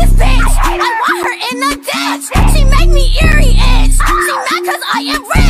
this bitch. I want her in the ditch. She make me eerie itch. She mad cause I am rich.